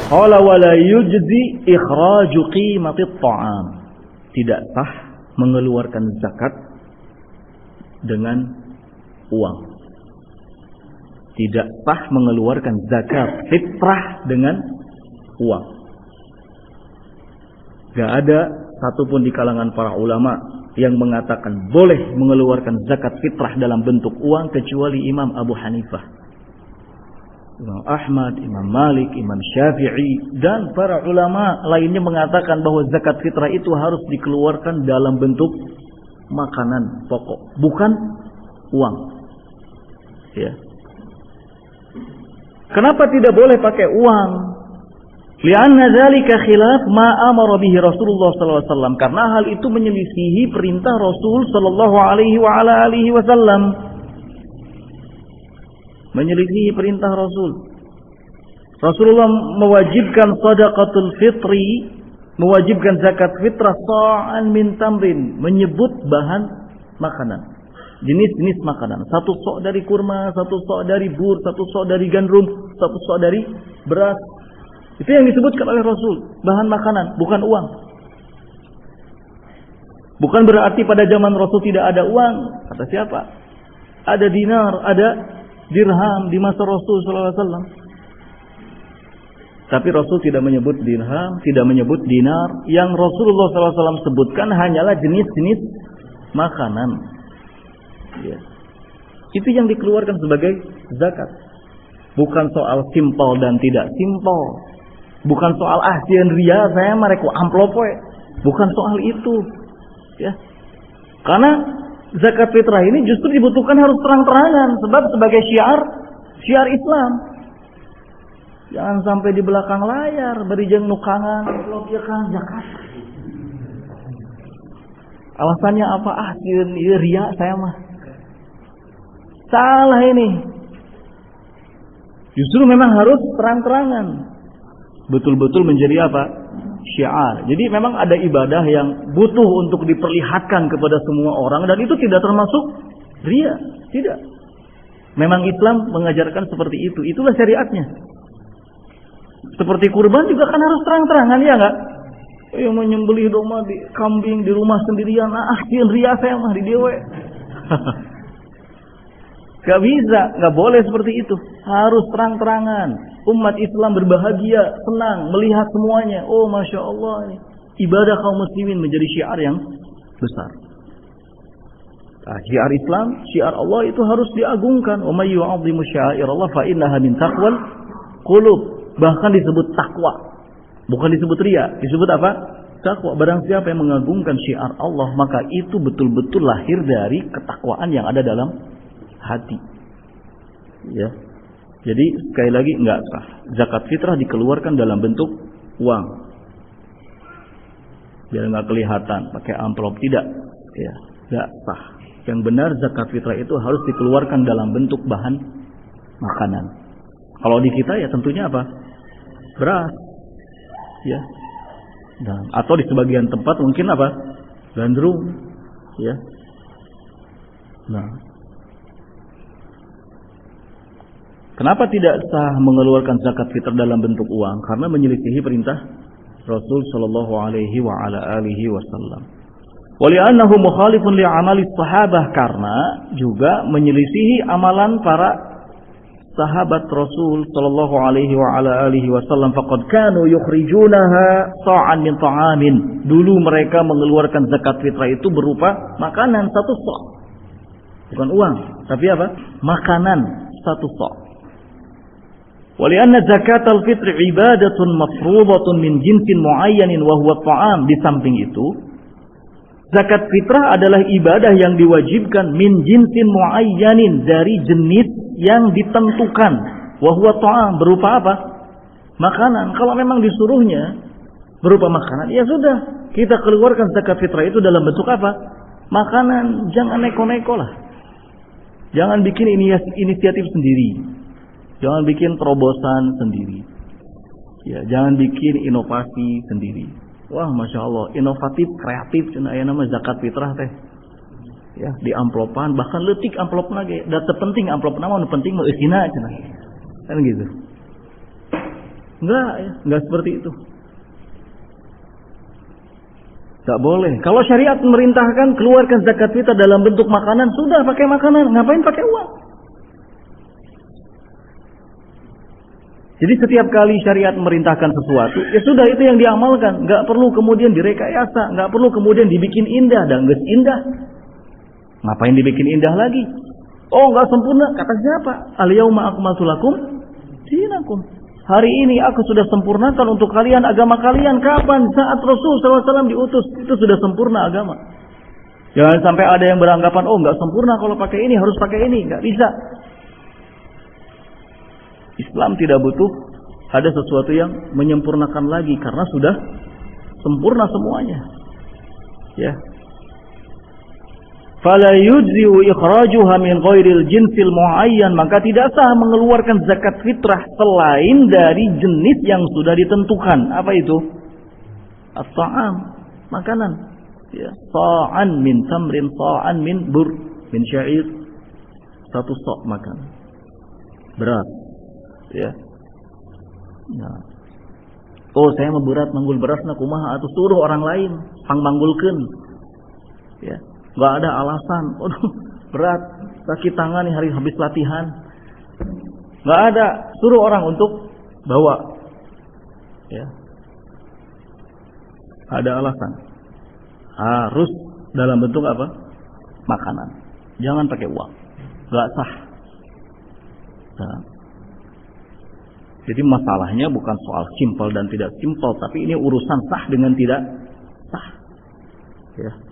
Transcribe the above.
Qala wa la yujzi ikhraju qimatit ta'am. Tidak sah mengeluarkan zakat dengan uang. Tidak sah mengeluarkan zakat fitrah dengan uang. Gak ada satupun di kalangan para ulama yang mengatakan boleh mengeluarkan zakat fitrah dalam bentuk uang kecuali Imam Abu Hanifah, Imam Ahmad, Imam Malik, Imam Syafi'i, dan para ulama lainnya mengatakan bahwa zakat fitrah itu harus dikeluarkan dalam bentuk makanan pokok, bukan uang. Ya. Kenapa tidak boleh pakai uang? Lianna dzalika khilaf ma amara bihi Rasulullah sallallahu alaihi wasallam, karena hal itu menyelisihi perintah Rasul sallallahu alaihi wasallam. Menyelisihi perintah Rasul. Rasulullah mewajibkan sedekatul fitri, mewajibkan zakat fitrah sa'an min tamrin, menyebut bahan makanan. Jenis-jenis makanan. Satu sok dari kurma, satu sok dari bur, satu sok dari gandum, satu sok dari beras. Itu yang disebutkan oleh Rasul, bahan makanan, bukan uang. Bukan berarti pada zaman Rasul tidak ada uang. Kata siapa? Ada dinar, ada dirham di masa Rasul sallallahu alaihi wasallam. Tapi Rasul tidak menyebut dirham, tidak menyebut dinar. Yang Rasulullah sallallahu alaihi wasallam sebutkan hanyalah jenis-jenis makanan. Ya. Itu yang dikeluarkan sebagai zakat. Bukan soal simpel dan tidak simpel. Bukan soal sekian ria saya mereka amplop we. Bukan soal itu. Ya. Karena zakat fitrah ini justru dibutuhkan harus terang-terangan, sebab sebagai syiar Islam. Jangan sampai di belakang layar berijeng nukangan amplop ya kan zakat. Alasannya apa? Sieun ieu ria saya mah. Salah ini. Justru memang harus terang-terangan. Betul-betul menjadi apa? Syiar. Jadi memang ada ibadah yang butuh untuk diperlihatkan kepada semua orang, dan itu tidak termasuk ria. Tidak. Memang Islam mengajarkan seperti itu. Itulah syariatnya. Seperti kurban juga kan harus terang-terangan, ya enggak? Yang menyembelih domba di kambing di rumah sendirian, sieun ria saya mah di dewe. Gak bisa, gak boleh seperti itu. Harus terang-terangan. Umat Islam berbahagia, senang melihat semuanya. Oh, Masya Allah, ibadah kaum muslimin menjadi syiar yang besar. Nah, syiar Islam, syiar Allah itu harus diagungkan. Wa may yu'azzimu sya'airallah fa innaha min taqwal qulub. Bahkan disebut takwa. Bukan disebut ria, disebut apa? Takwa. Barang siapa yang mengagungkan syiar Allah, maka itu betul-betul lahir dari ketakwaan yang ada dalam hati. Ya. Jadi sekali lagi enggak sah. Zakat fitrah dikeluarkan dalam bentuk uang. Biar enggak kelihatan pakai amplop, tidak. Ya, enggak sah. Yang benar zakat fitrah itu harus dikeluarkan dalam bentuk bahan makanan. Kalau di kita ya tentunya apa? Beras. Ya. Dan atau di sebagian tempat mungkin apa? Gandum. Ya. Nah, kenapa tidak sah mengeluarkan zakat fitrah dalam bentuk uang? Karena menyelisihi perintah Rasul sallallahu alaihi wasallam. Wali'annahu mukhalifun li'amali sahabah, karena juga menyelisihi amalan para sahabat Rasul sallallahu alaihi wasallam. Faqad kanu yukhrijunaha sa'an min ta'amin. Dulu mereka mengeluarkan zakat fitrah itu berupa makanan satu sa'. Bukan uang, tapi apa? Makanan satu sa'. Walianna zakatul fitri ibadatun mafruḍatun min jinsin muayyanin wa huwa ta'am. Di samping itu, zakat fitrah adalah ibadah yang diwajibkan min jinsin muayyanin, dari jenis yang ditentukan. Wa huwa ta'am, berupa apa? Makanan. Kalau memang disuruhnya berupa makanan, ya sudah, kita keluarkan zakat fitrah itu dalam bentuk apa? Makanan. Jangan neko-neko lah. Jangan bikin inisiatif sendiri. Jangan bikin terobosan sendiri. Ya, jangan bikin inovasi sendiri. Wah, Masya Allah, inovatif, kreatif, cina aya nama zakat fitrah teh. Ya, di amplopan, bahkan leutik amplop lagi. Da teu penting amplop nama, nu penting mah eusina cina. Kan gitu. Enggak, ya, enggak seperti itu. Enggak boleh. Kalau syariat memerintahkan keluarkan zakat fitrah dalam bentuk makanan, sudah pakai makanan, ngapain pakai uang? Jadi setiap kali syariat memerintahkan sesuatu, ya sudah itu yang diamalkan. Enggak perlu kemudian direkayasa, enggak perlu kemudian dibikin indah dan enggak indah. Ngapain dibikin indah lagi? Oh, enggak sempurna. Kata siapa? Al-yauma akmaltu lakum dinakum. Hari ini aku sudah sempurnakan untuk kalian agama kalian. Kapan? Saat Rasul SAW diutus. Itu sudah sempurna agama. Jangan sampai ada yang beranggapan, oh enggak sempurna kalau pakai ini, harus pakai ini. Enggak bisa. Islam tidak butuh ada sesuatu yang menyempurnakan lagi karena sudah sempurna semuanya. Ya. Fala yujzi'u ikhrajuha min ghairil jinsil muayyan, maka tidak sah mengeluarkan zakat fitrah selain dari jenis yang sudah ditentukan. Apa itu? At-ta'am, makanan. Ya, sa'an min tamrin, sa'an min bur, min sya'ir. Satu sok makan. Berat. Ya. Nah. Oh, saya mau berat manggul berasna kumaha atuh suruh orang lain pangmanggulkeun. Ya. Enggak ada alasan. Aduh, berat, sakit tangan nih hari habis latihan. Enggak ada, suruh orang untuk bawa. Ya. Ada alasan. Harus dalam bentuk apa? Makanan. Jangan pakai uang. Enggak sah. Nah. Jadi masalahnya bukan soal simpel dan tidak simpel, tapi ini urusan sah dengan tidak sah. Ya.